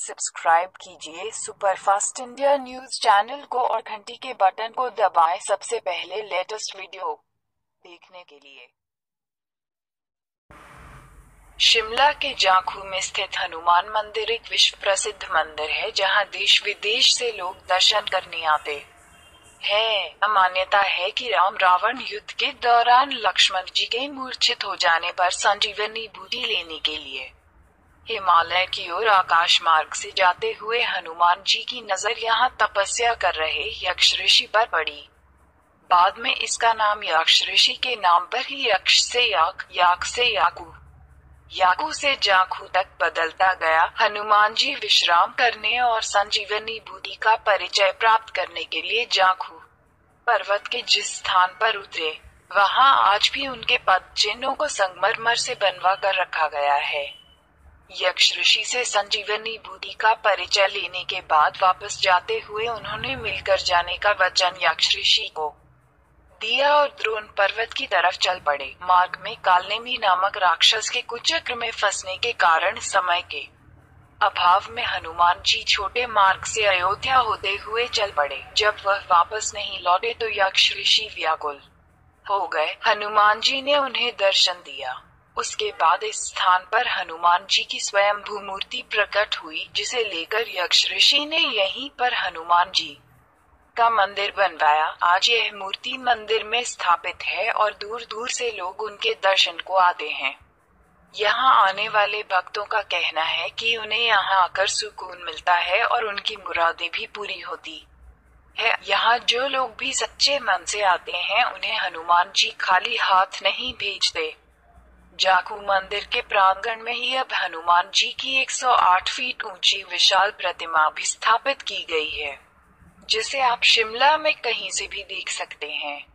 Subscribe कीजिए superfast India news channel को और घंटी के बटन को दबाएं सबसे पहले लेटेस्ट वीडियो देखने के लिए। शिमला के जाखू में स्थित हनुमान मंदिर एक विश्व प्रसिद्ध मंदिर है जहां देश विदेश से लोग दर्शन करने आते हैं। मान्यता है कि राम रावण युद्ध के दौरान लक्ष्मण जी के मूर्छित हो जाने पर संजीवनी बूटी लेने के लिए हिमालय की ओर आकाश मार्ग से जाते हुए हनुमान जी की नजर यहाँ तपस्या कर रहे यक्ष ऋषि पर पड़ी। बाद में इसका नाम यक्ष ऋषि के नाम पर ही यक्ष से याक से याकू, याकू से जाखू तक बदलता गया। हनुमान जी विश्राम करने और संजीवनी बूटी का परिचय प्राप्त करने के लिए जाखू पर्वत के जिस स्थान पर उतरे, वहां आज भी उनके पद चिन्हों को संगमरमर से बनवा कर रखा गया है। यक्ष ऋषि से संजीवनी बूटी का परिचय लेने के बाद वापस जाते हुए उन्होंने मिलकर जाने का वचन यक्ष ऋषि को दिया और द्रोण पर्वत की तरफ चल पड़े। मार्ग में कालनेमी नामक राक्षस के कुचक्र में फंसने के कारण समय के अभाव में हनुमान जी छोटे मार्ग से अयोध्या होते हुए चल पड़े। जब वह वापस नहीं लौटे तो यक्ष ऋषि व्याकुल हो गए। हनुमान जी ने उन्हें दर्शन दिया। उसके बाद इस स्थान पर हनुमान जी की स्वयंभू मूर्ति प्रकट हुई, जिसे लेकर यक्ष ऋषि ने यहीं पर हनुमान जी का मंदिर बनवाया। आज यह मूर्ति मंदिर में स्थापित है और दूर दूर से लोग उनके दर्शन को आते हैं। यहाँ आने वाले भक्तों का कहना है कि उन्हें यहाँ आकर सुकून मिलता है और उनकी मुरादें भी पूरी होती है। यहाँ जो लोग भी सच्चे मन से आते हैं उन्हें हनुमान जी खाली हाथ नहीं भेजते। जाखू मंदिर के प्रांगण में ही अब हनुमान जी की 108 फीट ऊंची विशाल प्रतिमा भी स्थापित की गई है, जिसे आप शिमला में कहीं से भी देख सकते हैं।